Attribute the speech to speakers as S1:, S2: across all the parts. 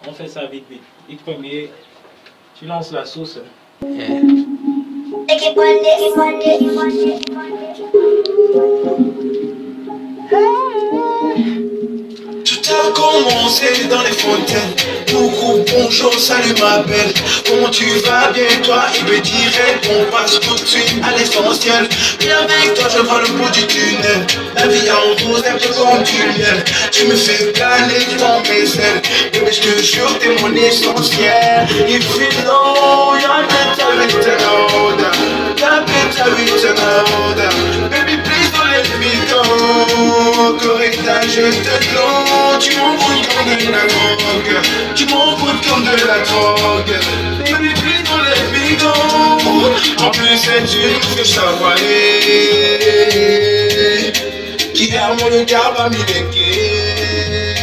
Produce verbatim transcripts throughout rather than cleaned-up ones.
S1: On fait ça vite vite. Hit premier, tu lances la sauce. Yeah.
S2: Tout a commencé dans les fontaines. Coucou, bonjour, salut ma belle. Comment tu vas bien toi? Il me dirait qu'on passe tout de suite à l'essentiel. Viens avec toi, je vois le bout du tunnel. La vie en rose, un peu comme du miel. Tu me fais planer dans mes ailes. Bébé, je te jure, t'es mon essentiel. If you know, you're better with another. You're better with another. Baby, please don't let me go. Correcta, je te donne. Tu m'envoûtes comme de la drogue. Tu m'envoûtes comme de la drogue. Baby, please don't let me go. En plus, c'est une fiche savoyée qui a mon regard parmi les quais.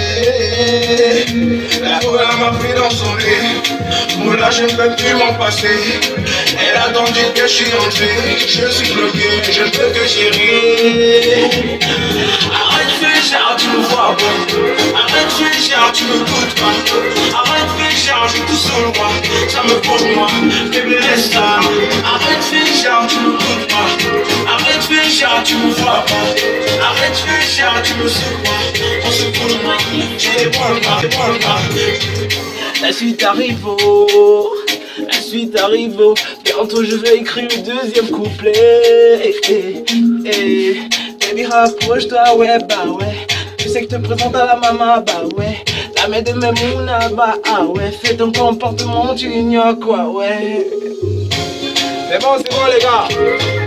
S2: La voix m'a pris dans son lit. Moula, je ne peux plus m'en passer. Elle a attendu que je suis entré. Je suis bloqué, je ne peux que gérer. Arrête, fais genre, tu me vois pas. Arrête, fais genre, tu me goûtes pas. Arrête, fais genre, je tout seul moi. Ça me pose moi, bébé laisse ça. Arrête, fais genre, tu me goûtes pas. Arrête, fais genre, tu me vois pas. Arrête, fais genre, tu me secoues. On se coule moi, tu déboiles pas, déboiles pas.
S1: La suite arrive, oh. La suite arrive, oh. Bientôt je vais écrire le deuxième couplet. Eh, eh, eh. Baby, rapproche-toi, ouais, bah ouais. Tu sais que te présente à la maman, bah ouais. La mère de Memouna, bah ah ouais. Fais ton comportement, tu ignores quoi, ouais. C'est bon, c'est bon les gars.